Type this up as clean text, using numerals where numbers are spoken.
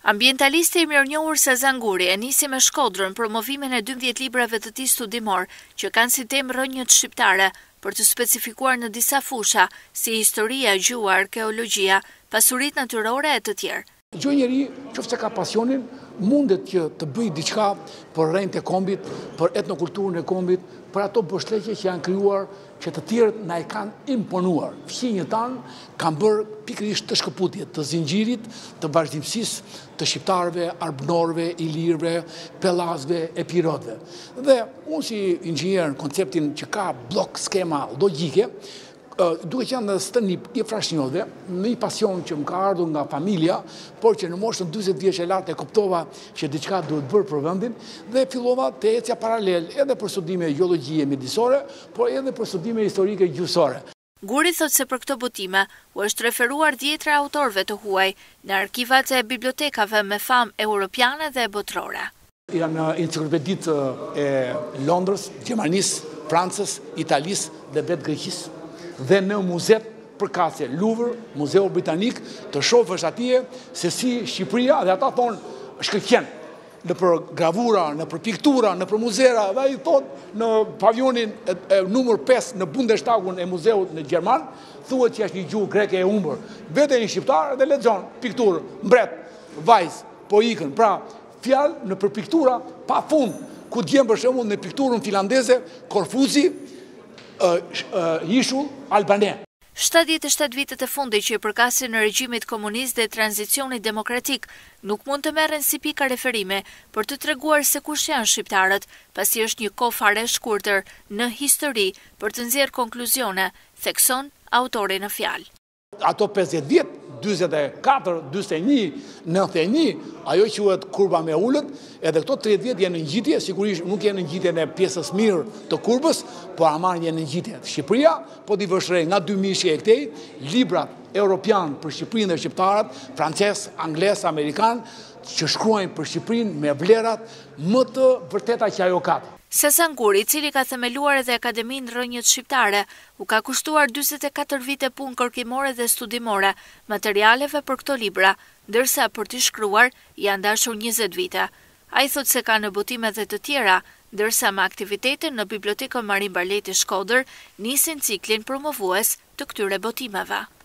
Ambientalisti i mirënjohur Sazan Guri e nisi me Shkodrën promovimin e 12 librave të tij studimor që kanë si temë rrënjët shqiptare për të specifikuar në disa fusha si historia, gjuha, arkeologjia, pasuritë natyrore e të tjerë. Çdo njeri, qoftë se ka pasionin, mundet që të bëjë diçka për rrejnë e kombit, për etnokulturën e kombit, për ato bështetje që janë krijuar që të tjerët na e kanë imponuar. Fqinjët tanë kanë bërë pikërisht të shkëputje të zinxhirit, të vazhdimësisë të shqiptarëve, arbënorëve, ilirëve, pellazëve, epirotëve. Dhe unë si inxhinier në konceptin që ka blok skema logjike, duke qenë në stënip i frashnjove, me një pasion që më ka ardhur nga familja, por që në moshën 40 vjeç e lartë e kuptova që diçka duhet bërë për vendin dhe fillova të ecja paralel edhe për studime gjeologjie mjedisore, por edhe për studime historike gjuhësore. Guri thot se për këto botime u është referuar dhjetra autorëve të huaj në arkivat e bibliotekave me famë europiane dhe botërore. Janë enciklopeditë e Londrës, Gjermanisë, Francës, Italisë dhe vetë Greqisë. Dhe në muzet përkatëse Louvre, Muzeu Britanik, të shofësh atje se si Shqipëria, dhe ata thonë shkëlqen në për gravura, në për piktura, në për muzera, dhe i thonë në pavionin numër 5 në Bundestagun e muzeut në Gjerman, thuhet që është një gjuhë greke e humbur. Vete një shqiptar dhe lexon pikturë, mbret, vajzë, po ikën, pra fjalë në për piktura pa fund, ku djem për shembull në pikturën finlandeze, Korfuzi, ishull albane. 77 vitet e fundit që i përkasin në regjimit komunist dhe tranzicionit demokratik nuk mund të merren si pika referime për të treguar se kush janë shqiptarët, pasi është një kohë fare shkurtër në histori për të nxjerrë konkluzione, thekson autori në fjalë. Ato 50 vjet, 44, 41, 91, ajo quhet kurba me ullët, edhe këto 30 vjet janë në ngjitje, sigurisht nuk janë në ngjitje në pjesës mirë të kurbës, por ama janë në ngjitje. Shqipëria po t'i vështrej nga 2000 e këtej, librat europian për Shqipërinë dhe shqiptarët, francez, angles, amerikan, që shkruajnë për Shqipërinë me vlerat më të vërteta që ajo ka. Sazan Guri, i cili ka themeluar edhe Akademinë Rrënjët Shqiptare, u ka kushtuar 44 vite punë kërkimore dhe studimore, materialeve për këto libra, ndërsa për t'i shkruar janë dashur 20 vite. Ai thot se ka në botime dhe të tjera, ndërsa me aktivitetin në Bibliotekën Marin Barleti Shkoder nisin ciklin promovues të këtyre botimeve.